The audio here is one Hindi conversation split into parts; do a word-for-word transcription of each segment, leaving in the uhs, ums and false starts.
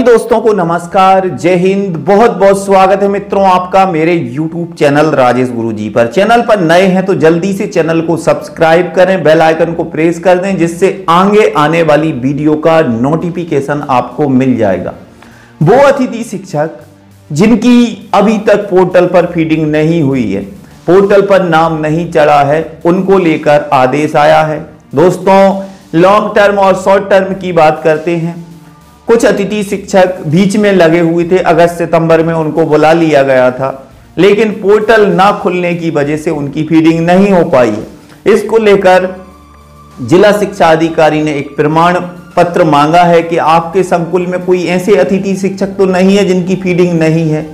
दोस्तों को नमस्कार, जय हिंद। बहुत बहुत स्वागत है मित्रों आपका मेरे यूट्यूब चैनल राजेश गुरुजी पर। चैनल पर नए हैं तो जल्दी से चैनल को सब्सक्राइब करें, बेल आइकन को प्रेस कर दें, जिससे आगे आने वाली वीडियो का नोटिफिकेशन आपको मिल जाएगा। वो अतिथि शिक्षक जिनकी अभी तक पोर्टल पर फीडिंग नहीं हुई है, पोर्टल पर नाम नहीं चढ़ा है, उनको लेकर आदेश आया है। दोस्तों, लॉन्ग टर्म और शॉर्ट टर्म की बात करते हैं। कुछ अतिथि शिक्षक बीच में लगे हुए थे, अगस्त सितंबर में उनको बुला लिया गया था, लेकिन पोर्टल ना खुलने की वजह से उनकी फीडिंग नहीं हो पाई है। इसको लेकर जिला शिक्षा अधिकारी ने एक प्रमाण पत्र मांगा है कि आपके संकुल में कोई ऐसे अतिथि शिक्षक तो नहीं है जिनकी फीडिंग नहीं है।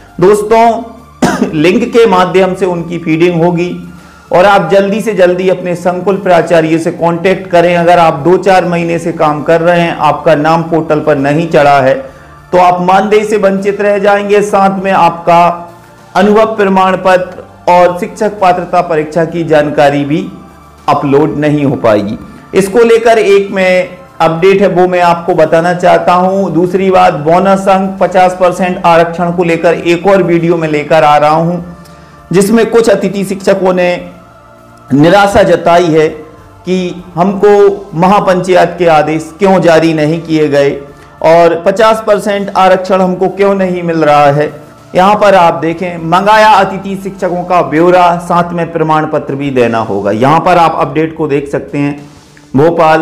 दोस्तों, लिंक के माध्यम से उनकी फीडिंग होगी और आप जल्दी से जल्दी अपने संकुल प्राचार्य से कांटेक्ट करें। अगर आप दो चार महीने से काम कर रहे हैं, आपका नाम पोर्टल पर नहीं चढ़ा है, तो आप मानदेय से वंचित रह जाएंगे। साथ में आपका अनुभव प्रमाण पत्र और शिक्षक पात्रता परीक्षा की जानकारी भी अपलोड नहीं हो पाएगी। इसको लेकर एक में अपडेट है, वो मैं आपको बताना चाहता हूं। दूसरी बात, बोनस अंक पचास परसेंट आरक्षण को लेकर एक और वीडियो में लेकर आ रहा हूं, जिसमें कुछ अतिथि शिक्षकों ने निराशा जताई है कि हमको महापंचायत के आदेश क्यों जारी नहीं किए गए और पचास परसेंट आरक्षण हमको क्यों नहीं मिल रहा है। यहां पर आप देखें, मंगाया अतिथि शिक्षकों का ब्यौरा, साथ में प्रमाण पत्र भी देना होगा। यहां पर आप अपडेट को देख सकते हैं। भोपाल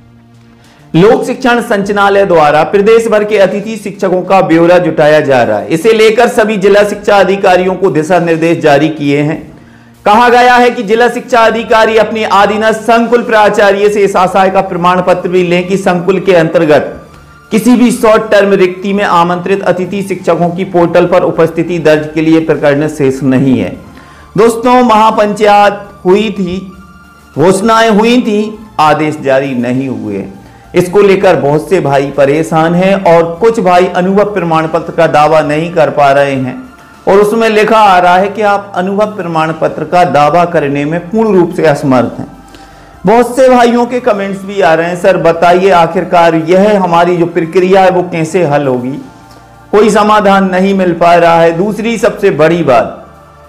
लोक शिक्षण संचालनालय द्वारा प्रदेश भर के अतिथि शिक्षकों का ब्यौरा जुटाया जा रहा है। इसे लेकर सभी जिला शिक्षा अधिकारियों को दिशा निर्देश जारी किए हैं। कहा गया है कि जिला शिक्षा अधिकारी अपने अधीनस्थ संकुल प्राचार्य से इस आशय का प्रमाण पत्र भी लें कि संकुल के अंतर्गत किसी भी शॉर्ट टर्म रिक्ति में आमंत्रित अतिथि शिक्षकों की पोर्टल पर उपस्थिति दर्ज के लिए प्रकरण शेष नहीं है। दोस्तों, महापंचायत हुई थी, घोषणाएं हुई थी, आदेश जारी नहीं हुए। इसको लेकर बहुत से भाई परेशान हैं और कुछ भाई अनुभव प्रमाण पत्र का दावा नहीं कर पा रहे हैं और उसमें लिखा आ रहा है कि आप अनुभव प्रमाण पत्र का दावा करने में पूर्ण रूप से असमर्थ हैं। बहुत से भाइयों के कमेंट्स भी आ रहे हैं, सर बताइए आखिरकार यह हमारी जो प्रक्रिया है वो कैसे हल होगी, कोई समाधान नहीं मिल पा रहा है। दूसरी सबसे बड़ी बात,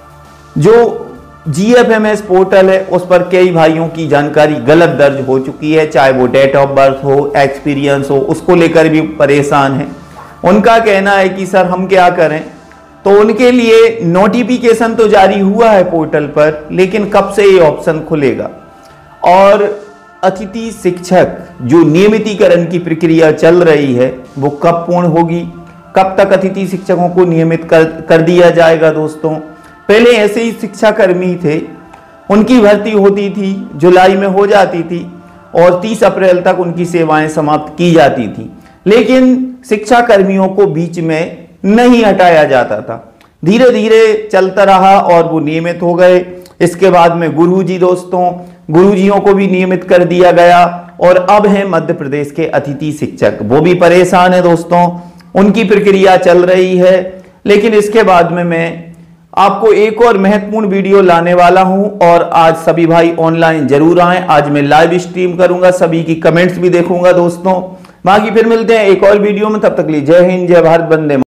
जो G F M S portal है उस पर कई भाइयों की जानकारी गलत दर्ज हो चुकी है, चाहे वो डेट ऑफ बर्थ हो, एक्सपीरियंस हो, उसको लेकर भी परेशान है। उनका कहना है कि सर हम क्या करें, तो उनके लिए नोटिफिकेशन तो जारी हुआ है पोर्टल पर, लेकिन कब से ये ऑप्शन खुलेगा और अतिथि शिक्षक जो नियमितीकरण की प्रक्रिया चल रही है वो कब पूर्ण होगी, कब तक अतिथि शिक्षकों को नियमित कर, कर दिया जाएगा। दोस्तों, पहले ऐसे ही शिक्षा कर्मी थे, उनकी भर्ती होती थी, जुलाई में हो जाती थी और तीस अप्रैल तक उनकी सेवाएं समाप्त की जाती थी, लेकिन शिक्षा कर्मियों को बीच में नहीं हटाया जाता था। धीरे धीरे चलता रहा और वो नियमित हो गए। इसके बाद में गुरुजी, दोस्तों गुरुजियों को भी नियमित कर दिया गया और अब है मध्य प्रदेश के अतिथि शिक्षक, वो भी परेशान है। दोस्तों, उनकी प्रक्रिया चल रही है, लेकिन इसके बाद में मैं आपको एक और महत्वपूर्ण वीडियो लाने वाला हूं और आज सभी भाई ऑनलाइन जरूर आएं। आज मैं लाइव स्ट्रीम करूंगा, सभी की कमेंट्स भी देखूंगा। दोस्तों, बाकी फिर मिलते हैं एक और वीडियो में, तब तक के लिए जय हिंद, जय भारत, वंदे।